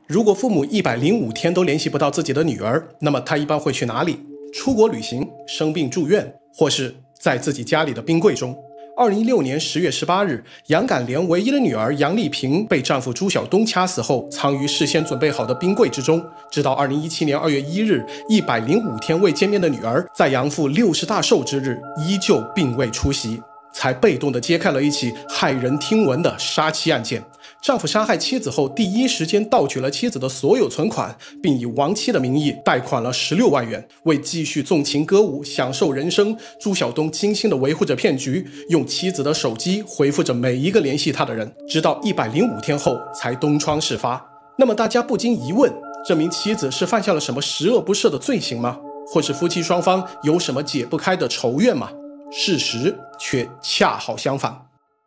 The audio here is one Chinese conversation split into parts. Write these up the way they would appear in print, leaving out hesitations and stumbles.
如果父母105天都联系不到自己的女儿，那么他一般会去哪里？出国旅行、生病住院，或是在自己家里的冰柜中。2016年10月18日，杨感莲唯一的女儿杨丽萍被丈夫朱晓东掐死后，藏于事先准备好的冰柜之中。直到2017年2月1日，105天未见面的女儿，在杨父60大寿之日，依旧并未出席，才被动地揭开了一起骇人听闻的杀妻案件。丈夫杀害妻子后，第一时间盗取了妻子的所有存款，并以亡妻的名义贷款了16万元，为继续纵情歌舞、享受人生，朱晓东精心地维护着骗局，用妻子的手机回复着每一个联系他的人，直到105天后才东窗事发。那么大家不禁疑问，这名妻子是犯下了什么十恶不赦的罪行吗？或是夫妻双方有什么解不开的仇怨吗？事实却恰好相反。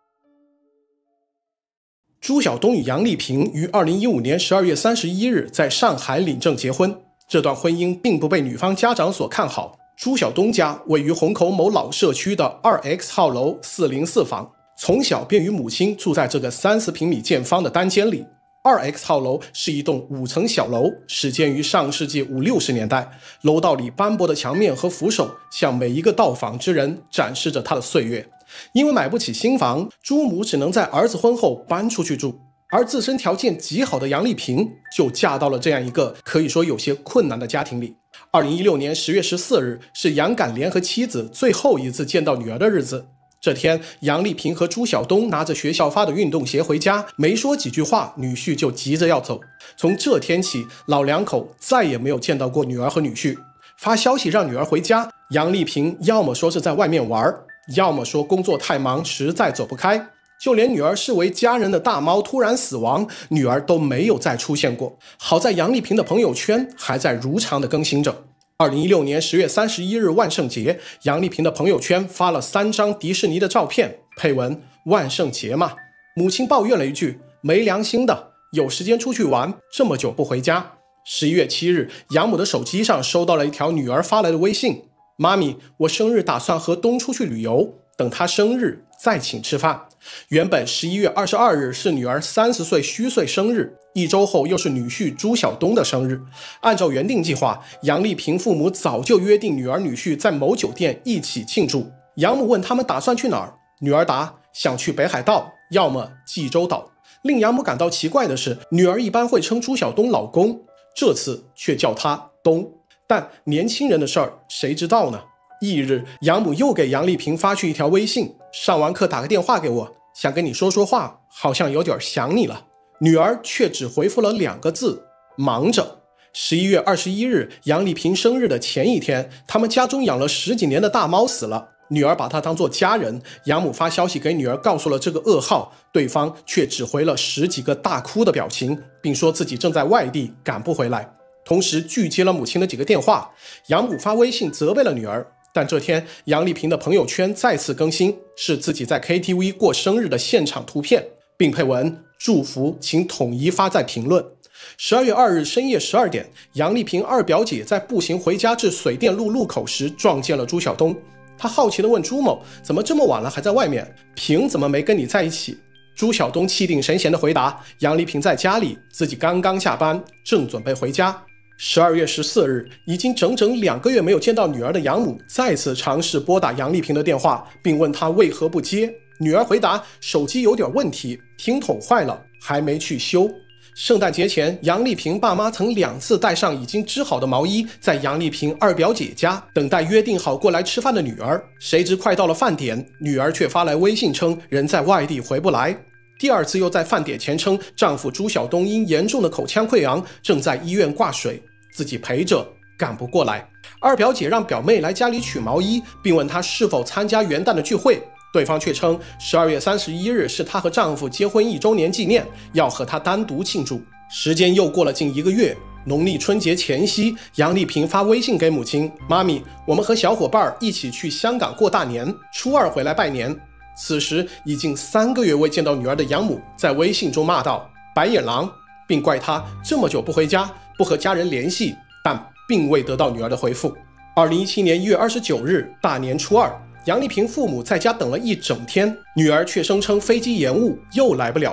朱晓东与杨丽萍于2015年12月31日在上海领证结婚，这段婚姻并不被女方家长所看好。朱晓东家位于虹口某老社区的 2X 号楼404房，从小便与母亲住在这个30平米见方的单间里。2X 号楼是一栋5层小楼，始建于上世纪50、60年代。楼道里斑驳的墙面和扶手向每一个到访之人展示着他的岁月。因为买不起新房，朱母只能在儿子婚后搬出去住，而自身条件极好的杨丽萍就嫁到了这样一个可以说有些困难的家庭里。2016年10月14日是杨感莲和妻子最后一次见到女儿的日子。这天，杨丽萍和朱晓东拿着学校发的运动鞋回家，没说几句话，女婿就急着要走。从这天起，老两口再也没有见到过女儿和女婿。发消息让女儿回家，杨丽萍要么说是在外面玩，要么说工作太忙，实在走不开。就连女儿视为家人的大猫突然死亡，女儿都没有再出现过。好在杨丽萍的朋友圈还在如常的更新着。2016年10月31日万圣节，杨丽萍的朋友圈发了3张迪士尼的照片，配文万圣节嘛。母亲抱怨了一句，没良心的，有时间出去玩，这么久不回家。11月7日，杨母的手机上收到了一条女儿发来的微信，妈咪，我生日打算和东出去旅游，等他生日再请吃饭。原本11月22日是女儿30岁虚岁生日，1周后又是女婿朱晓东的生日。按照原定计划，杨丽萍父母早就约定女儿女婿在某酒店一起庆祝。杨母问他们打算去哪儿，女儿答想去北海道，要么济州岛。令杨母感到奇怪的是，女儿一般会称朱晓东老公，这次却叫他东。但年轻人的事儿谁知道呢？翌日，杨母又给杨丽萍发去一条微信，上完课打个电话给我，想跟你说说话，好像有点想你了。女儿却只回复了2个字，忙着。11月21日，杨丽萍生日的前一天，他们家中养了10几年的大猫死了，女儿把她当作家人，杨母发消息给女儿告诉了这个噩耗，对方却只回了10几个大哭的表情，并说自己正在外地赶不回来，同时拒接了母亲的几个电话。杨母发微信责备了女儿，但这天杨丽萍的朋友圈再次更新，是自己在 KTV 过生日的现场图片，并配文祝福请统一发在评论。12月2日深夜12点，杨丽萍二表姐在步行回家至水电路路口时撞见了朱晓东。她好奇地问朱某，怎么这么晚了还在外面？萍怎么没跟你在一起？朱晓东气定神闲地回答，杨丽萍在家里，自己刚刚下班，正准备回家。12月14日，已经整整2个月没有见到女儿的杨母再次尝试拨打杨丽萍的电话，并问她为何不接。女儿回答手机有点问题，听筒坏了，还没去修。圣诞节前，杨丽萍爸妈曾2次带上已经织好的毛衣，在杨丽萍二表姐家等待约定好过来吃饭的女儿。谁知快到了饭点，女儿却发来微信称人在外地回不来。第2次又在饭点前称丈夫朱晓东因严重的口腔溃疡正在医院挂水，自己陪着赶不过来。二表姐让表妹来家里取毛衣，并问她是否参加元旦的聚会，对方却称12月31日是她和丈夫结婚1周年纪念，要和她单独庆祝。时间又过了近1个月，农历春节前夕，杨丽萍发微信给母亲，妈咪，我们和小伙伴一起去香港过大年，初2回来拜年。此时已经3个月未见到女儿的杨母在微信中骂道白眼狼，并怪她这么久不回家，不和家人联系，但并未得到女儿的回复。2017年1月29日大年初2，杨丽萍父母在家等了1整天，女儿却声称飞机延误又来不了了。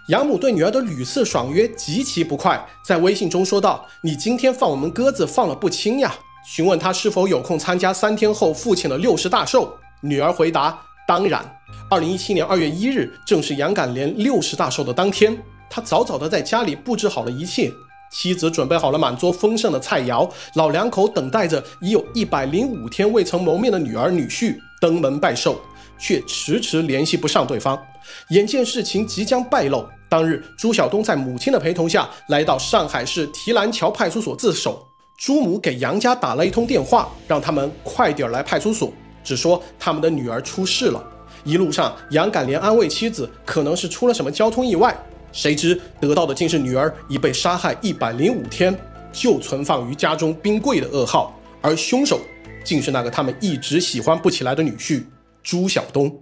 养母对女儿的屡次爽约极其不快，在微信中说道：“你今天放我们鸽子放了不轻呀。”询问她是否有空参加3天后父亲的60大寿，女儿回答：“当然。”2017年2月1日，正是杨感莲60大寿的当天，他早早的在家里布置好了一切。妻子准备好了满桌丰盛的菜肴，老两口等待着已有105天未曾谋面的女儿女婿登门拜寿，却迟迟联系不上对方。眼见事情即将败露，当日朱晓东在母亲的陪同下来到上海市提篮桥派出所自首。朱母给杨家打了一通电话，让他们快点来派出所，只说他们的女儿出事了。一路上，杨感莲安慰妻子可能是出了什么交通意外，谁知得到的竟是女儿已被杀害105天，就存放于家中冰柜的噩耗，而凶手竟是那个他们一直喜欢不起来的女婿朱晓东。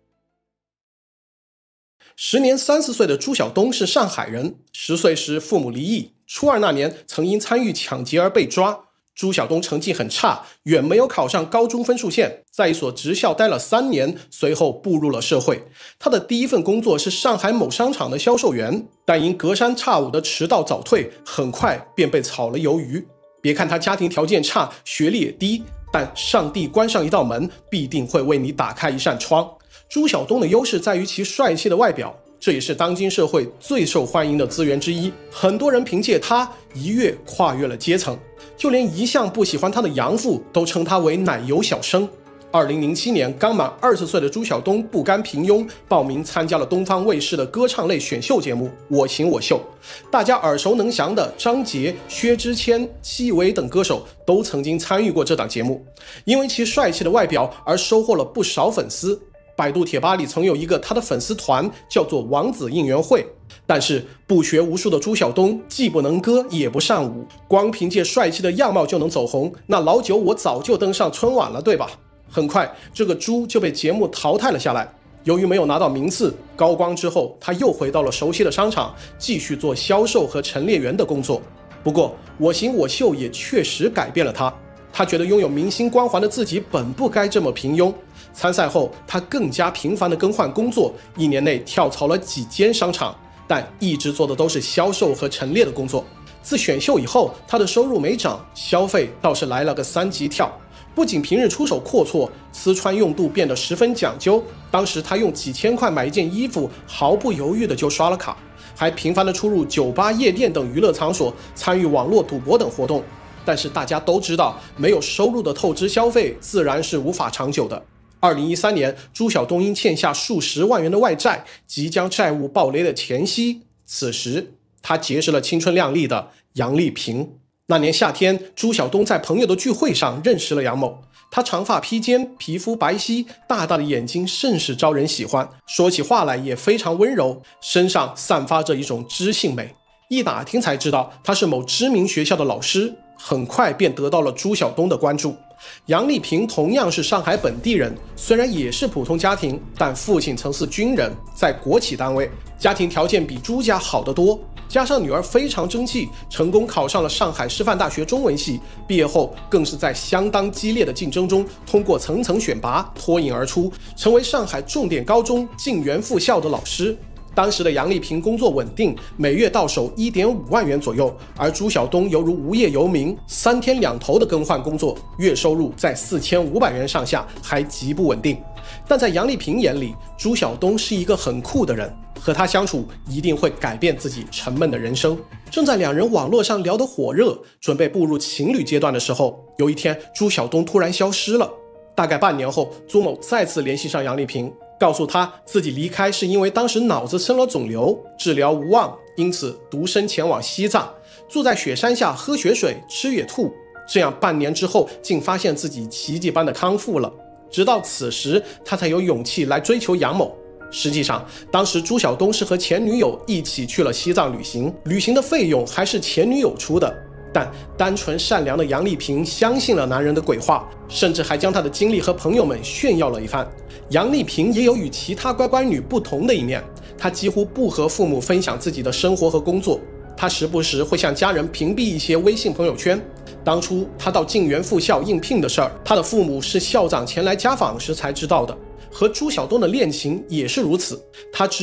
时年30岁的朱晓东是上海人，10岁时父母离异，初二那年曾因参与抢劫而被抓。朱晓东成绩很差，远没有考上高中分数线，在一所职校待了3年，随后步入了社会。他的第一份工作是上海某商场的销售员，但因隔三差五的迟到早退，很快便被炒了鱿鱼。别看他家庭条件差，学历也低，但上帝关上一道门，必定会为你打开一扇窗。朱晓东的优势在于其帅气的外表，这也是当今社会最受欢迎的资源之一。很多人凭借他一跃跨越了阶层，就连一向不喜欢他的养父都称他为奶油小生。2007年刚满20岁的朱晓东不甘平庸，报名参加了东方卫视的歌唱类选秀节目《我型我秀》。大家耳熟能详的张杰、薛之谦、戚薇等歌手都曾经参与过这档节目，因为其帅气的外表而收获了不少粉丝。百度贴吧里曾有一个他的粉丝团，叫做王子应援会。但是不学无术的朱晓东既不能歌也不善舞，光凭借帅气的样貌就能走红，那老九我早就登上春晚了，对吧？很快这个朱就被节目淘汰了下来。由于没有拿到名次，高光之后他又回到了熟悉的商场，继续做销售和陈列员的工作。不过我型我秀也确实改变了他，他觉得拥有明星光环的自己本不该这么平庸。参赛后他更加频繁地更换工作，1年内跳槽了几间商场，但一直做的都是销售和陈列的工作。自选秀以后，他的收入没涨，消费倒是来了个3级跳。不仅平日出手阔绰，吃穿用度变得十分讲究。当时他用几千块买一件衣服，毫不犹豫的就刷了卡，还频繁的出入酒吧、夜店等娱乐场所，参与网络赌博等活动。但是大家都知道，没有收入的透支消费自然是无法长久的。2013年，朱晓东因欠下数十万元的外债，即将债务暴雷的前夕，此时他结识了青春靓丽的杨丽萍。那年夏天，朱晓东在朋友的聚会上认识了杨某。他长发披肩，皮肤白皙，大大的眼睛甚是招人喜欢，说起话来也非常温柔，身上散发着一种知性美。一打听才知道他是某知名学校的老师，很快便得到了朱晓东的关注。杨丽萍同样是上海本地人，虽然也是普通家庭，但父亲曾是军人，在国企单位，家庭条件比朱家好得多。加上女儿非常争气，成功考上了上海师范大学中文系，毕业后更是在相当激烈的竞争中，通过层层选拔脱颖而出，成为上海重点高中进园复校的老师。当时的杨丽萍工作稳定，每月到手1.5万元左右，而朱晓东犹如无业游民，3天2头的更换工作，月收入在4500元上下，还极不稳定。但在杨丽萍眼里，朱晓东是一个很酷的人，和他相处一定会改变自己沉闷的人生。正在两人网络上聊得火热，准备步入情侣阶段的时候，有一天朱晓东突然消失了。大概半年后，朱某再次联系上杨丽萍，告诉他自己离开是因为当时脑子生了肿瘤，治疗无望，因此独身前往西藏，住在雪山下喝雪水，吃野兔。这样半年之后，竟发现自己奇迹般的康复了。直到此时，他才有勇气来追求杨某。实际上，当时朱晓东是和前女友一起去了西藏旅行，旅行的费用还是前女友出的。但单纯善良的杨丽萍相信了男人的鬼话，甚至还将她的经历和朋友们炫耀了一番。杨丽萍也有与其他乖乖女不同的一面，她几乎不和父母分享自己的生活和工作，她时不时会向家人屏蔽一些微信朋友圈。当初她到进园复校应聘的事儿，她的父母是校长前来家访时才知道的。和朱晓东的恋情也是如此，他知道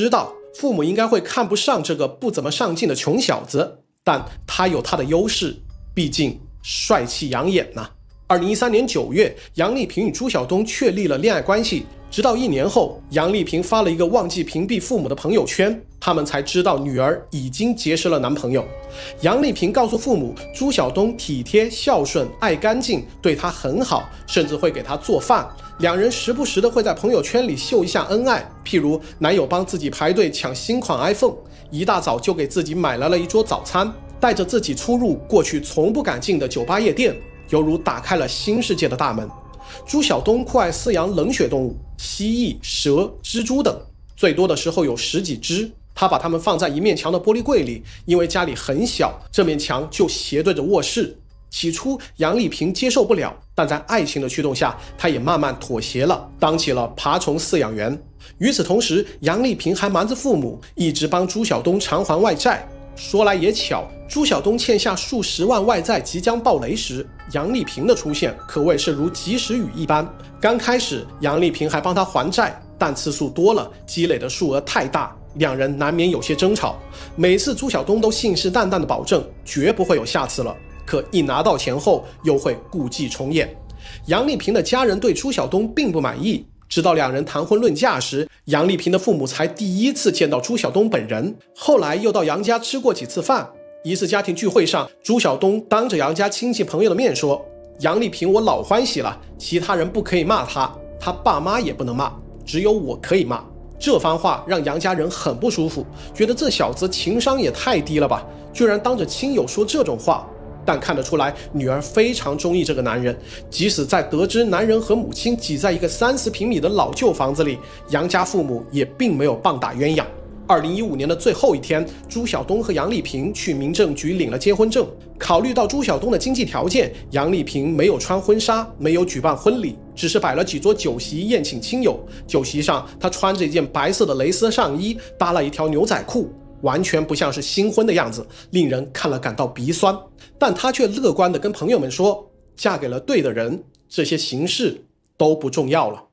父母应该会看不上这个不怎么上进的穷小子，但他有他的优势，毕竟帅气养眼呐。2013年9月，杨丽萍与朱晓东确立了恋爱关系，直到1年后，杨丽萍发了一个忘记屏蔽父母的朋友圈，他们才知道女儿已经结识了男朋友。杨丽萍告诉父母，朱晓东体贴孝顺爱干净，对她很好，甚至会给她做饭，两人时不时的会在朋友圈里秀一下恩爱，譬如男友帮自己排队抢新款 iPhone， 一大早就给自己买来了一桌早餐，带着自己出入过去从不敢进的酒吧夜店，犹如打开了新世界的大门。朱晓东酷爱饲养冷血动物，蜥蜴、蛇、蜘蛛等，最多的时候有10几只。他把它们放在一面墙的玻璃柜里，因为家里很小，这面墙就斜对着卧室。起初杨丽萍接受不了，但在爱情的驱动下，她也慢慢妥协了，当起了爬虫饲养员。与此同时，杨丽萍还瞒着父母，一直帮朱晓东偿还外债。说来也巧，朱晓东欠下数十万外债即将爆雷时，杨丽萍的出现可谓是如及时雨一般。刚开始杨丽萍还帮他还债，但次数多了，积累的数额太大，两人难免有些争吵。每次朱晓东都信誓旦旦地保证绝不会有下次了，可一拿到钱后又会故伎重演。杨丽萍的家人对朱晓东并不满意，直到两人谈婚论嫁时，杨丽萍的父母才第一次见到朱晓东本人，后来又到杨家吃过几次饭。一次家庭聚会上，朱晓东当着杨家亲戚朋友的面说，杨丽萍我老欢喜了，其他人不可以骂她，她爸妈也不能骂，只有我可以骂。这番话让杨家人很不舒服，觉得这小子情商也太低了吧，居然当着亲友说这种话。但看得出来，女儿非常中意这个男人，即使在得知男人和母亲挤在一个30平米的老旧房子里，杨家父母也并没有棒打鸳鸯。2015年的最后一天，朱晓东和杨丽萍去民政局领了结婚证。考虑到朱晓东的经济条件，杨丽萍没有穿婚纱，没有举办婚礼，只是摆了几桌酒席宴请亲友。酒席上，她穿着一件白色的蕾丝上衣，搭了一条牛仔裤，完全不像是新婚的样子，令人看了感到鼻酸。但她却乐观地跟朋友们说，嫁给了对的人，这些形式都不重要了。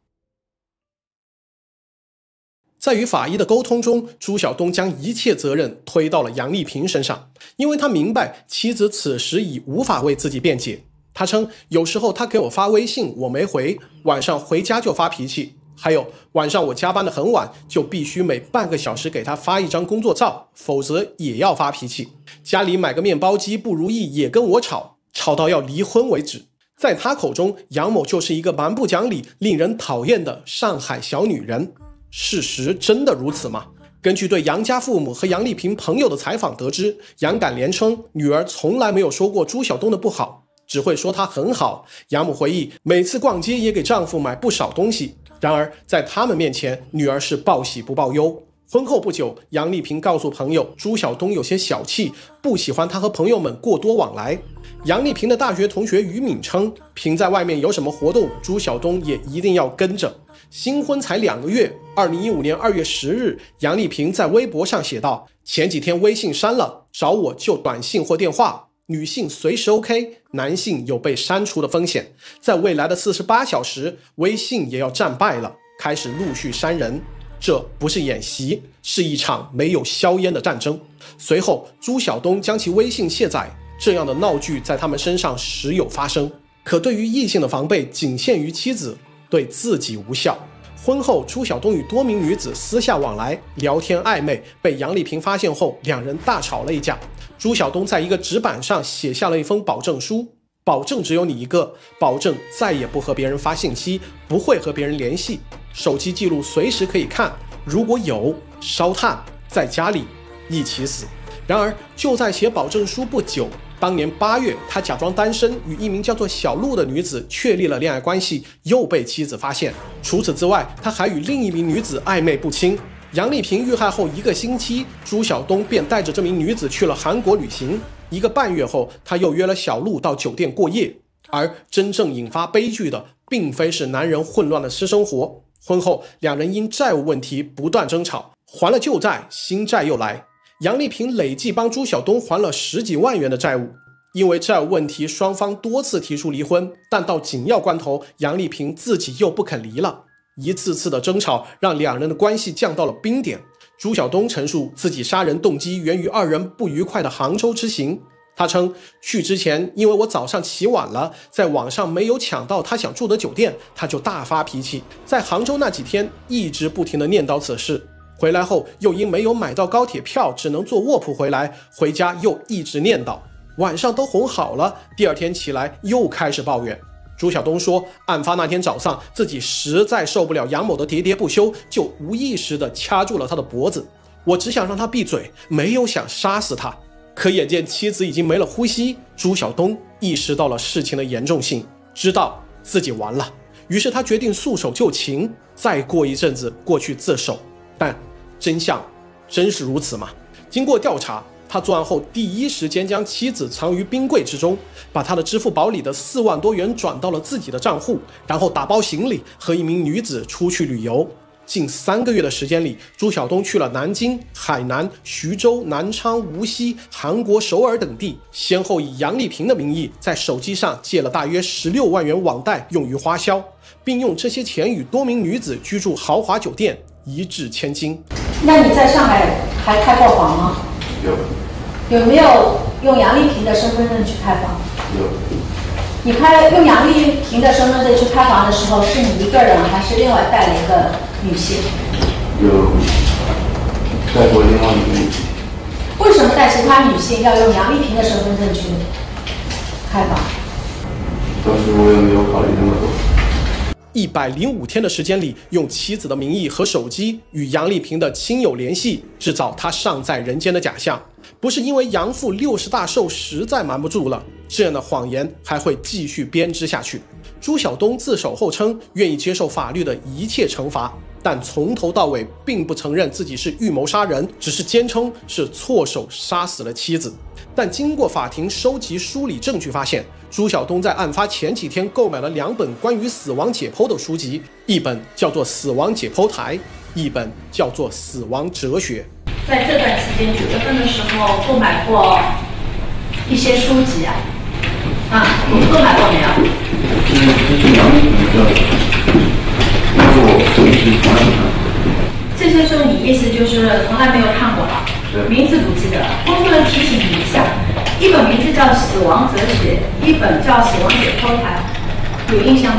在与法医的沟通中，朱晓东将一切责任推到了杨丽萍身上，因为他明白妻子此时已无法为自己辩解。他称，有时候他给我发微信我没回，晚上回家就发脾气，还有晚上我加班得很晚，就必须每半个小时给他发一张工作照，否则也要发脾气。家里买个面包机不如意也跟我吵，吵到要离婚为止。在他口中，杨某就是一个蛮不讲理、令人讨厌的上海小女人。事实真的如此吗？根据对杨家父母和杨丽萍朋友的采访得知，杨感莲称女儿从来没有说过朱晓东的不好，只会说他很好。杨母回忆，每次逛街也给丈夫买不少东西。然而在他们面前，女儿是报喜不报忧。婚后不久，杨丽萍告诉朋友，朱晓东有些小气，不喜欢他和朋友们过多往来。杨丽萍的大学同学于敏称，萍在外面有什么活动，朱晓东也一定要跟着。新婚才2个月，2015年2月10日，杨丽萍在微博上写道，前几天微信删了，找我就短信或电话，女性随时 OK， 男性有被删除的风险，在未来的48小时，微信也要战败了，开始陆续删人。这不是演习，是一场没有硝烟的战争。随后，朱晓东将其微信卸载，这样的闹剧在他们身上时有发生。可对于异性的防备仅限于妻子，对自己无效。婚后，朱晓东与多名女子私下往来，聊天暧昧，被杨丽萍发现后，两人大吵了一架。朱晓东在一个纸板上写下了一封保证书，保证只有你一个，保证再也不和别人发信息，不会和别人联系，手机记录随时可以看，如果有，烧炭，在家里一起死。然而就在写保证书不久，当年8月，他假装单身，与一名叫做小陆的女子确立了恋爱关系，又被妻子发现。除此之外，他还与另一名女子暧昧不清。杨丽萍遇害后1个星期，朱晓东便带着这名女子去了韩国旅行。1个半月后，他又约了小陆到酒店过夜。而真正引发悲剧的，并非是男人混乱的私生活。婚后，两人因债务问题不断争吵，还了旧债，新债又来。杨丽萍累计帮朱晓东还了10几万元的债务。因为债务问题，双方多次提出离婚，但到紧要关头，杨丽萍自己又不肯离了。一次次的争吵让两人的关系降到了冰点。 朱晓东陈述自己杀人动机源于二人不愉快的杭州之行。他称，去之前因为我早上起晚了，在网上没有抢到他想住的酒店，他就大发脾气，在杭州那几天一直不停地念叨此事。回来后又因没有买到高铁票，只能坐卧铺回来，回家又一直念叨，晚上都哄好了，第二天起来又开始抱怨。朱晓东说，案发那天早上自己实在受不了杨某的喋喋不休，就无意识地掐住了他的脖子，我只想让他闭嘴，没有想杀死他。可眼见妻子已经没了呼吸，朱晓东意识到了事情的严重性，知道自己完了，于是他决定束手就擒，再过一阵子过去自首。但真相真是如此吗？经过调查，他作案后第一时间将妻子藏于冰柜之中，把他的支付宝里的4万多元转到了自己的账户，然后打包行李和一名女子出去旅游。近3个月的时间里，朱晓东去了南京、海南、徐州、南昌、无锡、韩国首尔等地，先后以杨丽萍的名义在手机上借了大约16万元网贷用于花销，并用这些钱与多名女子居住豪华酒店，一掷千金。 那你在上海还开过房吗？有没有用杨丽萍的身份证去开房？ 有。 你用杨丽萍的身份证去开房的时候，是你一个人还是另外带了一个女性？ 有带过另外一个女性。 为什么带其他女性要用杨丽萍的身份证去开房？ 当时我也没有考虑那么多。 105天的时间里，用妻子的名义和手机与杨丽萍的亲友联系，制造她尚在人间的假象。不是因为杨父60大寿实在瞒不住了，这样的谎言还会继续编织下去。朱晓东自首后称愿意接受法律的一切惩罚，但从头到尾并不承认自己是预谋杀人，只是坚称是错手杀死了妻子。但经过法庭收集梳理证据发现，朱晓东在案发前几天购买了2本关于死亡解剖的书籍，一本叫做《死亡解剖台》，一本叫做《死亡哲学》。 在这段期间9月份的时候购买过一些书籍啊，你购买过没有？这些书你意思就是从来没有看过了，名字不记得了。工作人员提醒你一下，一本名字叫《死亡哲学》，一本叫《死亡解剖台》，有印象吗？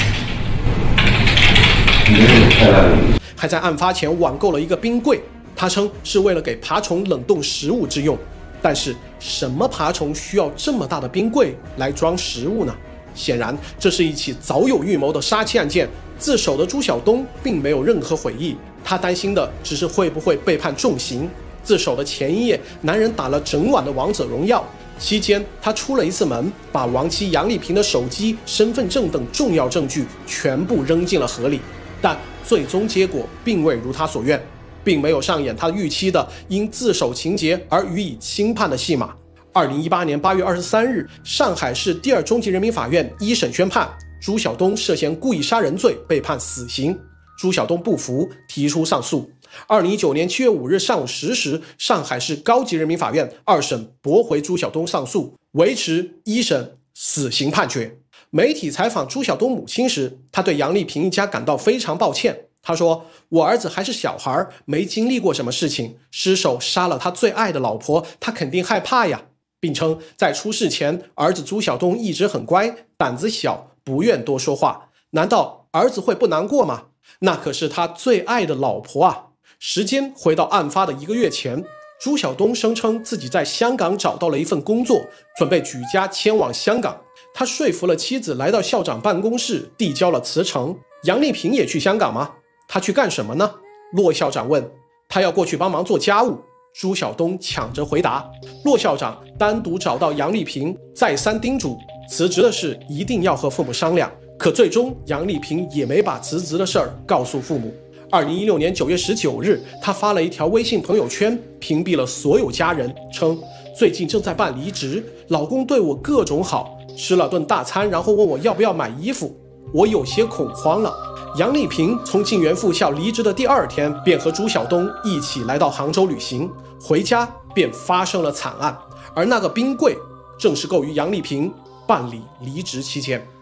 没有太大的印象。 还在案发前网购了一个冰柜，他称是为了给爬虫冷冻食物之用。但是什么爬虫需要这么大的冰柜来装食物呢？显然这是一起早有预谋的杀妻案件。自首的朱晓东并没有任何悔意，他担心的只是会不会被判重刑。自首的前一夜，男人打了整晚的王者荣耀，期间他出了一次门，把亡妻杨丽萍的手机、身份证等重要证据全部扔进了河里。但最终结果并未如他所愿，并没有上演他预期的因自首情节而予以轻判的戏码。2018年8月23日，上海市第2中级人民法院一审宣判朱晓东涉嫌故意杀人罪被判死刑。朱晓东不服，提出上诉。2019年7月5日上午10时，上海市高级人民法院2审驳回朱晓东上诉，维持一审死刑判决。媒体采访朱晓东母亲时，他对杨丽萍一家感到非常抱歉。他说，我儿子还是小孩，没经历过什么事情，失手杀了他最爱的老婆，他肯定害怕呀，并称在出事前，儿子朱晓东一直很乖，胆子小，不愿多说话。难道儿子会不难过吗？那可是他最爱的老婆啊。时间回到案发的1个月前，朱晓东声称自己在香港找到了一份工作，准备举家迁往香港。他说服了妻子来到校长办公室，递交了辞呈。杨丽萍也去香港吗？他去干什么呢？骆校长问。他要过去帮忙做家务。朱晓东抢着回答。骆校长单独找到杨丽萍，再三叮嘱辞职的事一定要和父母商量。可最终杨丽萍也没把辞职的事儿告诉父母。2016年9月19日，他发了一条微信朋友圈，屏蔽了所有家人，称最近正在办离职，老公对我各种好，吃了顿大餐，然后问我要不要买衣服，我有些恐慌了。杨丽萍从静园附校离职的第2天，便和朱晓东一起来到杭州旅行，回家便发生了惨案，而那个冰柜正是构于杨丽萍办理离职期间。